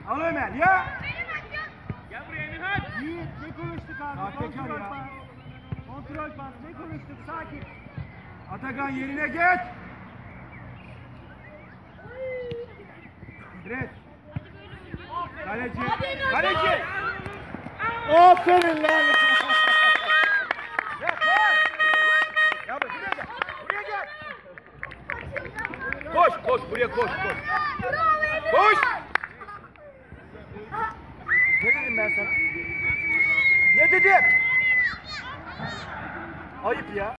Al Ömer ya. Gel buraya Emirhan. Yiğit ne konuştuk abi? Atakan Kontrol ya. pas. Kontrol pas. Ne konuştuk? Sakin. Atakan yerine geç. Red. Kaleci. Kaleci. Aferin lan. Ya buraya gel. Buraya gel. Koş koş buraya koş koş. Koş. Ne dedim ben sana? Ne dedim? Ayıp ya.